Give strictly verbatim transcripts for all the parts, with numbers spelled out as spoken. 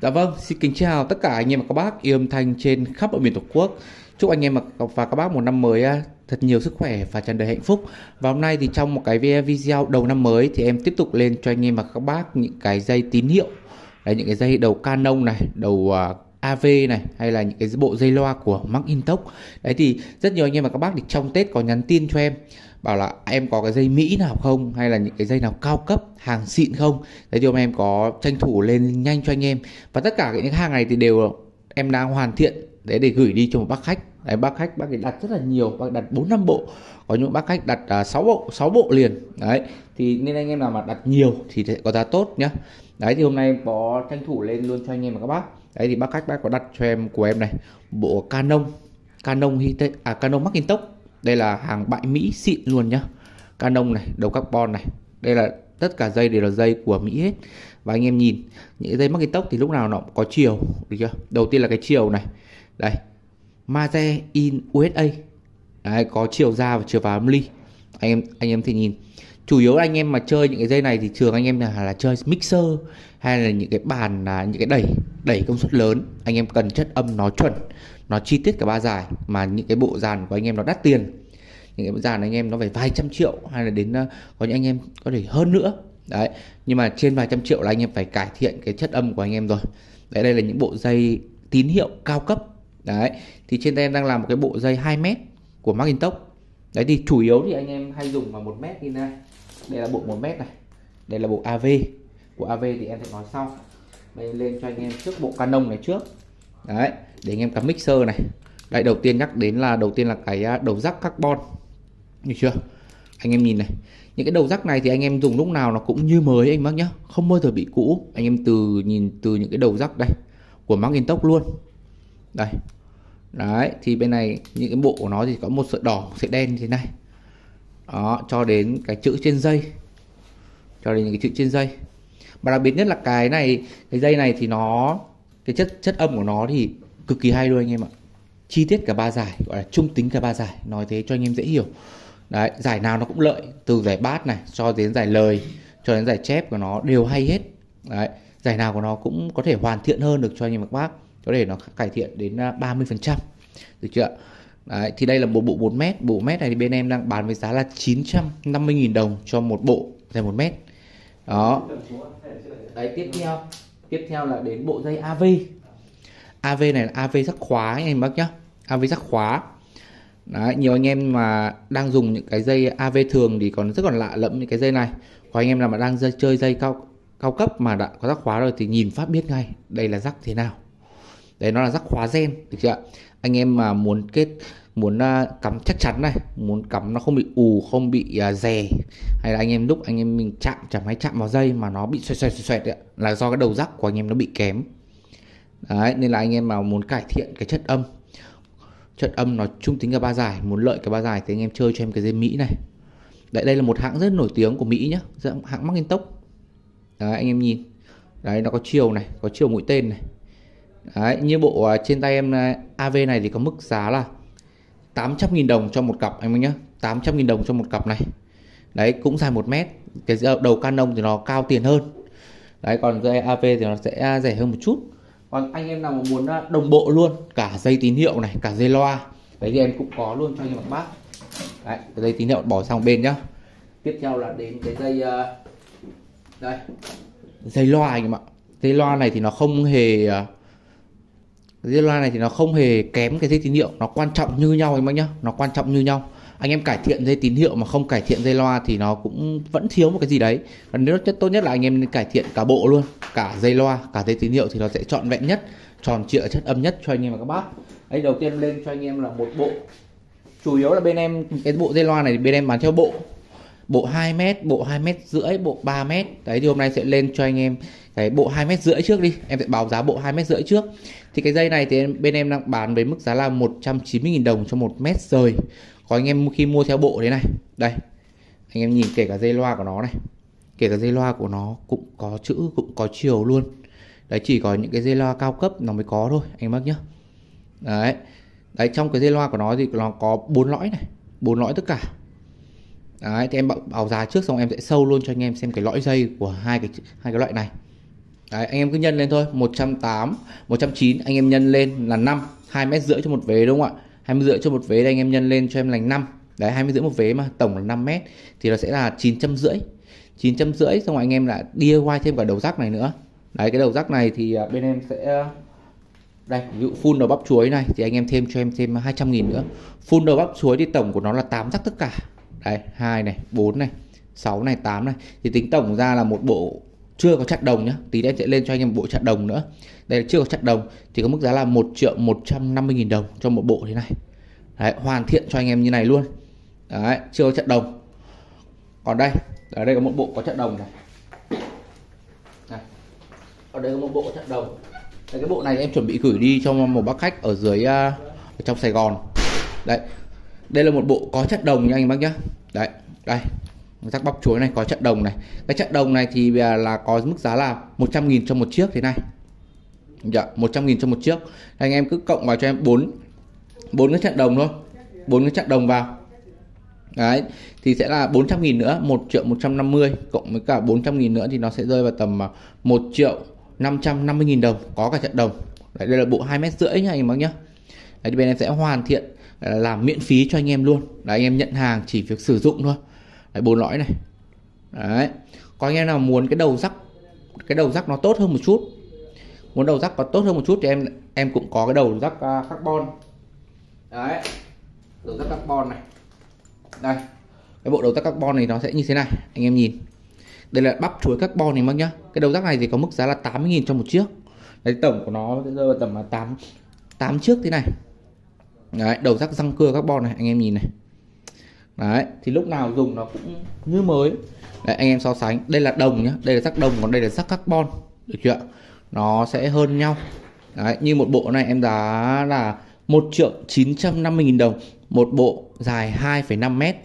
Dạ vâng, xin kính chào tất cả anh em và các bác yêu âm thanh trên khắp mọi miền Tổ quốc. Chúc anh em và các bác một năm mới à, thật nhiều sức khỏe và tràn đầy hạnh phúc. Và hôm nay thì trong một cái video đầu năm mới thì em tiếp tục lên cho anh em và các bác những cái dây tín hiệu. Đấy, những cái dây đầu Canon này, đầu uh, a vê này, hay là những cái bộ dây loa của Macintosh. Đấy thì rất nhiều anh em và các bác thì trong Tết có nhắn tin cho em bảo là em có cái dây Mỹ nào không, hay là những cái dây nào cao cấp hàng xịn không. Đấy thì hôm nay em có tranh thủ lên nhanh cho anh em, và tất cả những hàng này thì đều em đang hoàn thiện để để gửi đi cho một bác khách. Đấy, bác khách bác ấy đặt rất là nhiều, bác đặt bốn năm bộ, có những bác khách đặt uh, sáu bộ sáu bộ liền. Đấy thì nên anh em nào mà đặt nhiều thì sẽ có giá tốt nhá. Đấy thì hôm nay em có tranh thủ lên luôn cho anh em và các bác. Đấy thì bác khách bác có đặt cho em của em này bộ Canon Canon Hite à Canon Macintosh. Đây là hàng bãi Mỹ xịn luôn nhá. Canon này, đầu carbon này. Đây là tất cả dây đều là dây của Mỹ hết. Và anh em nhìn những dây Macintosh thì lúc nào nó cũng có chiều, được chưa? Đầu tiên là cái chiều này. Đây. Made in u ét a. Đấy, có chiều ra và chiều vào âm ly. Anh em anh em thì nhìn. Chủ yếu anh em mà chơi những cái dây này thì thường anh em là, là chơi mixer hay là những cái bàn là những cái đẩy đẩy công suất lớn, anh em cần chất âm nó chuẩn, nó chi tiết cả ba giải, mà những cái bộ dàn của anh em nó đắt tiền. Những cái bộ dàn anh em nó phải vài trăm triệu, hay là đến có những anh em có thể hơn nữa. Đấy, nhưng mà trên vài trăm triệu là anh em phải cải thiện cái chất âm của anh em rồi. Đấy, đây là những bộ dây tín hiệu cao cấp. Đấy, thì trên tay em đang làm một cái bộ dây hai mét của Macintosh. Đấy thì chủ yếu thì anh em hay dùng vào một mét như này. Đây là bộ một mét này. Đây là bộ a vê. Bộ a vê thì em sẽ nói sau. Đây lên cho anh em trước bộ Canon này trước. Đấy, để anh em cắm mixer này. Đây, đầu tiên nhắc đến là đầu tiên là cái đầu jack carbon. Được chưa? Anh em nhìn này. Những cái đầu jack này thì anh em dùng lúc nào nó cũng như mới anh bác nhá, không bao giờ bị cũ. Anh em từ nhìn từ những cái đầu jack đây của Macintosh luôn. Đây. Đấy, thì bên này những cái bộ của nó thì có một sợi đỏ, một sợi đen như thế này. Đó, cho đến cái chữ trên dây. Cho đến những cái chữ trên dây. Và đặc biệt nhất là cái này, cái dây này thì nó cái chất chất âm của nó thì cực kỳ hay luôn anh em ạ. Chi tiết cả ba giải, gọi là trung tính cả ba giải, nói thế cho anh em dễ hiểu. Đấy, giải nào nó cũng lợi, từ giải bass này cho đến giải lời, cho đến giải chép của nó đều hay hết. Đấy, giải nào của nó cũng có thể hoàn thiện hơn được cho anh em các bác, có thể nó cải thiện đến ba mươi phần trăm. Được chưa? Đấy, thì đây là một bộ bốn mét. Bộ mét này thì bên em đang bán với giá là chín trăm năm mươi nghìn đồng cho một bộ dây một mét. Đó. Đấy, tiếp theo tiếp theo là đến bộ dây a vê. a vê này là a vê rắc khóa anh em bác nhá. a vê rắc khóa. Đấy, nhiều anh em mà đang dùng những cái dây a vê thường thì còn rất còn lạ lẫm những cái dây này. Có anh em nào mà đang dây, chơi dây cao cao cấp mà đã có rắc khóa rồi thì nhìn phát biết ngay đây là rắc thế nào. Đấy, nó là rắc khóa gen, được chưa? Anh em mà muốn kết muốn uh, cắm chắc chắn này, muốn cắm nó không bị ù, không bị uh, rè, hay là anh em lúc anh em mình chạm chẳng may chạm vào dây mà nó bị xoẹt xoẹt xoẹt, xoẹt ấy, là do cái đầu rắc của anh em nó bị kém. Đấy, nên là anh em mà muốn cải thiện cái chất âm, chất âm nó trung tính cả ba giải, muốn lợi cả ba giải thì anh em chơi cho em cái dây Mỹ này. Đấy, đây là một hãng rất nổi tiếng của Mỹ nhá, hãng Macintosh. Đấy, anh em nhìn. Đấy, nó có chiều này, có chiều mũi tên này. Đấy, như bộ uh, trên tay em uh, a vê này thì có mức giá là tám trăm nghìn đồng cho một cặp anh em nhé. tám trăm nghìn đồng cho một cặp này. Đấy, cũng dài một mét. Cái đầu Canon thì nó cao tiền hơn. Đấy, còn dây a vê thì nó sẽ rẻ hơn một chút. Còn anh em nào mà muốn uh, đồng bộ luôn cả dây tín hiệu này, cả dây loa, đấy thì em cũng có luôn cho anh em các bác. Đấy, cái dây tín hiệu bỏ sang bên nhá. Tiếp theo là đến cái dây uh, đây, dây loa anh em ạ. Dây loa này thì nó không hề uh, dây loa này thì nó không hề kém cái dây tín hiệu, nó quan trọng như nhau anh bác nhá, nó quan trọng như nhau. Anh em cải thiện dây tín hiệu mà không cải thiện dây loa thì nó cũng vẫn thiếu một cái gì đấy. Còn nếu tốt nhất là anh em nên cải thiện cả bộ luôn, cả dây loa, cả dây tín hiệu thì nó sẽ trọn vẹn nhất, tròn trịa chất âm nhất cho anh em và các bác. Đấy, đầu tiên lên cho anh em là một bộ. Chủ yếu là bên em cái bộ dây loa này thì bên em bán theo bộ. Bộ hai mét, bộ hai mét rưỡi, bộ ba mét. Đấy thì hôm nay sẽ lên cho anh em cái bộ hai mét rưỡi trước đi. Em sẽ báo giá bộ hai mét rưỡi trước. Thì cái dây này thì bên em đang bán với mức giá là một trăm chín mươi nghìn đồng cho một mét rời. Có anh em khi mua theo bộ thế này. Đây. Anh em nhìn kể cả dây loa của nó này. Kể cả dây loa của nó cũng có chữ, cũng có chiều luôn. Đấy, chỉ có những cái dây loa cao cấp nó mới có thôi anh bác nhá. Đấy. Đấy, trong cái dây loa của nó thì nó có bốn lõi này, bốn lõi tất cả. Đấy, thì em báo giá trước xong em sẽ sâu luôn cho anh em xem cái lõi dây của hai cái hai cái loại này. Đấy, anh em cứ nhân lên thôi, một trăm tám, một trăm chín anh em nhân lên là năm, hai mét rưỡi cho một vế đúng không ạ? hai mươi rưỡi cho một vế đây anh em nhân lên cho em là năm. Đấy, hai mươi rưỡi một vế mà tổng là năm mét thì nó sẽ là chín trăm rưỡi. chín trăm rưỡi xong rồi anh em lại đê i goai thêm cả đầu rắc này nữa. Đấy, cái đầu rắc này thì bên em sẽ đây, ví dụ full đầu bắp chuối này thì anh em thêm cho em thêm hai trăm nghìn nữa. Full đầu bắp chuối thì tổng của nó là tám rắc tất cả. Đây, hai này, bốn này, sáu này, tám này. Thì tính tổng ra là một bộ chưa có chặt đồng nhá. Tí em sẽ lên cho anh em một bộ chặt đồng nữa. Đây là chưa có chặt đồng thì có mức giá là một triệu một trăm năm mươi nghìn đồng cho một bộ thế này. Đấy, hoàn thiện cho anh em như này luôn. Đấy, chưa có chặt đồng. Còn đây, ở đây có một bộ có chặt đồng này. Đây. Ở đây có một bộ có chặt đồng. Đây, cái bộ này em chuẩn bị gửi đi cho một bác khách ở dưới uh, ở trong Sài Gòn. Đấy, đây là một bộ có chặt đồng nha anh em bác nhá. Đấy, đây rắc bắp chuối này có chặt đồng này. Cái chặt đồng này thì là có mức giá là một trăm nghìn cho một chiếc thế này. Dạ, một trăm nghìn cho một chiếc. Anh em cứ cộng vào cho em bốn bốn cái chặt đồng thôi. bốn cái chặt đồng vào. Đấy, thì sẽ là bốn trăm nghìn nữa, một triệu một trăm năm mươi cộng với cả bốn trăm nghìn nữa thì nó sẽ rơi vào tầm một triệu năm trăm năm mươi nghìn đồng có cả chặt đồng. Đấy, đây là bộ hai mét rưỡi nha anh em bác nhá. Đấy, thì bên em sẽ hoàn thiện làm miễn phí cho anh em luôn. Đấy, anh em nhận hàng chỉ việc sử dụng thôi. Đấy, bốn lõi này. Đấy. Có anh em nào muốn cái đầu rắc cái đầu rắc nó tốt hơn một chút, muốn đầu rắc có tốt hơn một chút thì em em cũng có cái đầu rắc uh, carbon. Đấy, đầu rắc carbon này. Đây, cái bộ đầu rắc carbon này nó sẽ như thế này, anh em nhìn. Đây là bắp chuối carbon này bác nhá. Cái đầu rắc này thì có mức giá là tám mươi nghìn cho một chiếc. Đấy, tổng của nó sẽ rơi vào tầm là tám tám chiếc thế này. Đấy, đầu rắc răng cưa carbon này, anh em nhìn này. Đấy, thì lúc nào dùng nó cũng như mới. Đấy, anh em so sánh. Đây là đồng nhá, đây là rắc đồng, còn đây là rắc carbon. Được chưa? Nó sẽ hơn nhau. Đấy, như một bộ này em giá là một triệu chín trăm năm mươi nghìn đồng. Một bộ dài hai phẩy năm mét,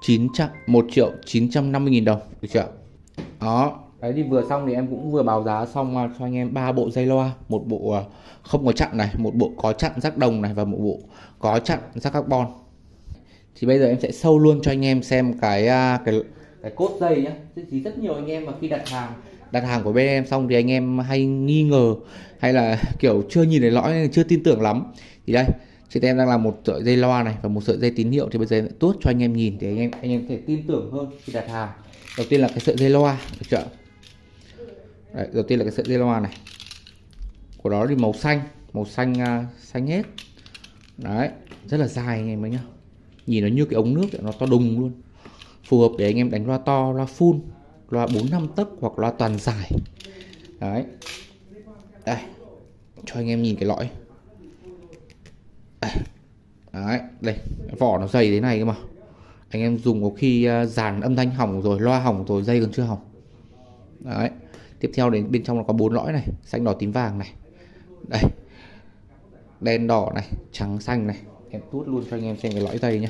một triệu chín trăm năm mươi nghìn đồng. Được chưa? Đó. Đấy, thì vừa xong thì em cũng vừa báo giá xong cho anh em ba bộ dây loa. Một bộ không có chặn này, một bộ có chặn rắc đồng này, và một bộ có chặn rắc carbon. Thì bây giờ em sẽ sâu luôn cho anh em xem cái cái cái cốt dây nhá. Thì rất nhiều anh em mà khi đặt hàng đặt hàng của bên em xong thì anh em hay nghi ngờ hay là kiểu chưa nhìn thấy lõi, chưa tin tưởng lắm. Thì đây, trên em đang là một sợi dây loa này và một sợi dây tín hiệu, thì bây giờ em tuốt cho anh em nhìn thì anh em anh em có thể tin tưởng hơn khi đặt hàng. Đầu tiên là cái sợi dây loa, được chưa? Đấy, đầu tiên là cái sợi dây loa này. Của nó thì màu xanh, màu xanh uh, xanh hết. Đấy, rất là dài anh em ấy nhá. Nhìn nó như cái ống nước, nó to đùng luôn. Phù hợp để anh em đánh loa to, loa full, loa bốn năm tấc hoặc loa toàn giải. Đấy. Đây, cho anh em nhìn cái lõi. Đây. Đấy, đây, vỏ nó dày thế này cơ mà. Anh em dùng có khi dàn âm thanh hỏng rồi, loa hỏng rồi, dây còn chưa hỏng. Đấy. Tiếp theo đến bên trong nó có bốn lõi này, xanh đỏ tím vàng này. Đây. Đen đỏ này, trắng xanh này. Em tuốt luôn cho anh em xem cái lõi dây nhá.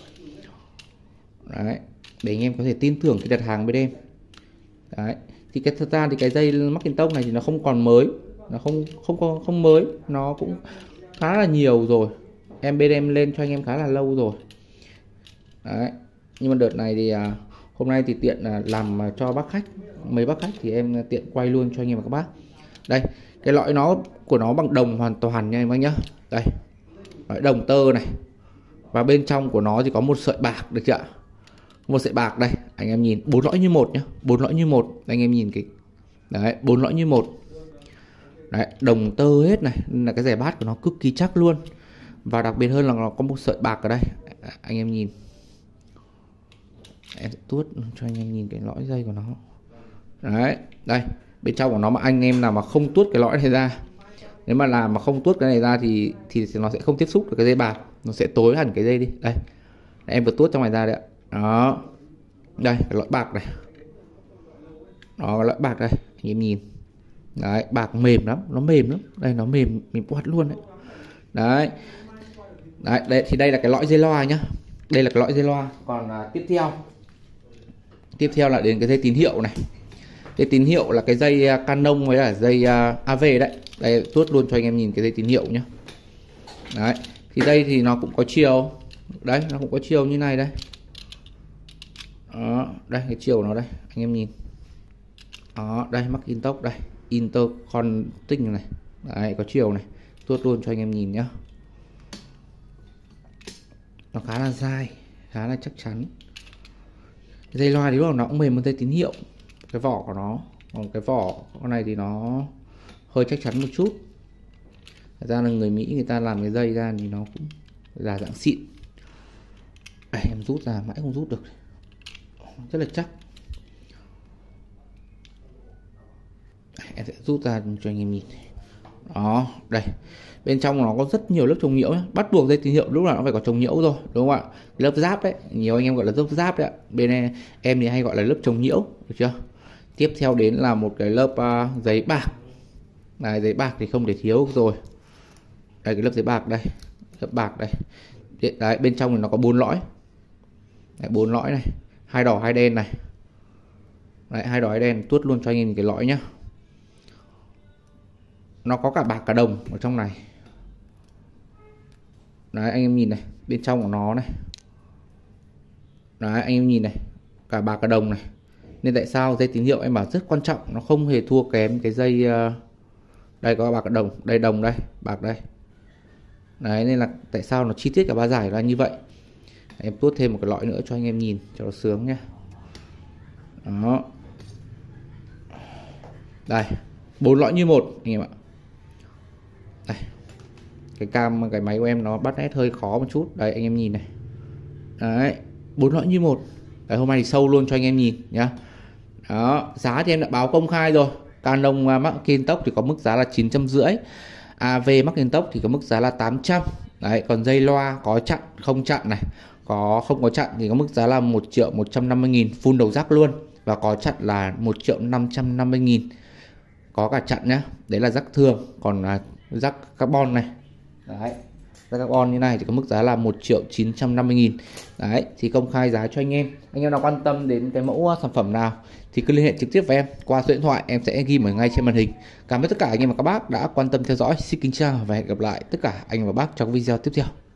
Đấy, để anh em có thể tin tưởng khi đặt hàng bên em. Đấy, thì cái thật ra thì cái dây Mackintosh này thì nó không còn mới, nó không không không, không mới, nó cũng khá là nhiều rồi. Em bên em lên cho anh em khá là lâu rồi. Đấy, nhưng mà đợt này thì à, hôm nay thì tiện à, làm cho bác khách, mấy bác khách thì em tiện quay luôn cho anh em và các bác. Đây, cái lõi nó của nó bằng đồng hoàn toàn nha anh em nhá. Đây, lõi đồng tơ này. Và bên trong của nó thì có một sợi bạc, được chưa? Một sợi bạc đây, anh em nhìn, bốn lõi như một nhá, bốn lõi như một, anh em nhìn cái. Đấy, bốn lõi như một. Đấy, đồng tơ hết này, nên là cái rẻ bát của nó cực kỳ chắc luôn. Và đặc biệt hơn là nó có một sợi bạc ở đây. Anh em nhìn. Em sẽ tuốt cho anh em nhìn cái lõi dây của nó. Đấy, đây, bên trong của nó mà anh em nào mà không tuốt cái lõi này ra, nếu mà làm mà không tuốt cái này ra thì thì nó sẽ không tiếp xúc được cái dây bạc, nó sẽ tối hẳn cái dây đi. Đây, em vừa tuốt trong này ra đấy ạ. Đó, đây cái lõi bạc này, đó cái lõi bạc đây, anh em nhìn. Đấy, bạc mềm lắm, nó mềm lắm, đây nó mềm mềm quạt luôn đấy. Đấy, đấy, đây thì đây là cái lõi dây loa nhá, đây là cái lõi dây loa. Còn à, tiếp theo tiếp theo là đến cái dây tín hiệu này. Dây tín hiệu là cái dây Canon với là dây uh, a vê đấy. Đây, tuốt luôn cho anh em nhìn cái dây tín hiệu nhá. Đấy, thì đây thì nó cũng có chiều. Đấy, nó cũng có chiều như này đây. Đó, đây cái chiều nó đây, anh em nhìn. Đó, đây Mackintosh đây. interconnecting này. Đấy, có chiều này, tuốt luôn cho anh em nhìn nhá. Nó khá là dai, khá là chắc chắn. Dây loa thì lúc nào nó cũng mềm hơn dây tín hiệu, cái vỏ của nó. Còn cái vỏ con này thì nó hơi chắc chắn một chút. Thật ra là người Mỹ người ta làm cái dây ra thì nó cũng là dạng xịn. Đây, em rút ra mãi không rút được, rất là chắc. Đây, em sẽ rút ra cho anh em nhìn. Đó, đây. Bên trong nó có rất nhiều lớp chống nhiễu nhé. Bắt buộc dây tín hiệu lúc nào nó phải có chống nhiễu rồi, đúng không ạ? Lớp giáp đấy, nhiều anh em gọi là lớp giáp đấy ạ. Bên em, em thì hay gọi là lớp chống nhiễu, được chưa? Tiếp theo đến là một cái lớp uh, giấy bạc. Này, giấy bạc thì không thể thiếu rồi. Đây, cái lớp giấy bạc đây, lớp bạc đây. Đấy, bên trong thì nó có bốn lõi. Đấy, bốn lõi này, hai đỏ hai đen này. Đấy, hai đỏ hai đen, tuốt luôn cho anh em cái lõi nhá. Nó có cả bạc cả đồng ở trong này. Đấy, anh em nhìn này, bên trong của nó này. Đấy, anh em nhìn này, cả bạc cả đồng này. Nên tại sao dây tín hiệu em bảo rất quan trọng, nó không hề thua kém cái dây uh... đây có bạc cả đồng, đây đồng đây, bạc đây. Đấy, nên là tại sao nó chi tiết cả ba giải là như vậy. Em tuốt thêm một cái lõi nữa cho anh em nhìn cho nó sướng nhé. Đó. Đây, bốn lõi như một anh em ạ. Đây. Cái cam cái máy của em nó bắt nét hơi khó một chút. Đây anh em nhìn này. Đấy, bốn lõi như một. Đấy, hôm nay thì sâu luôn cho anh em nhìn nhá. Đó, giá thì em đã báo công khai rồi. Canon Macintosh thì có mức giá là chín trăm rưỡi. a vê Macintosh thì có mức giá là tám trăm. Đấy, còn dây loa có chặn không chặn này, có không có chặn thì có mức giá là một triệu một trăm năm mươi nghìn full đầu rắc luôn, và có chặn là một triệu năm trăm năm mươi nghìn. Có cả chặn nhá. Đấy là rắc thường, còn là rắc carbon này. Đấy, rắc carbon như này thì có mức giá là một triệu chín trăm năm mươi nghìn. Đấy, thì công khai giá cho anh em. Anh em nào quan tâm đến cái mẫu sản phẩm nào thì cứ liên hệ trực tiếp với em qua số điện thoại em sẽ ghi ở ngay trên màn hình. Cảm ơn tất cả anh em và các bác đã quan tâm theo dõi. Xin kính chào và hẹn gặp lại tất cả anh và bác trong video tiếp theo.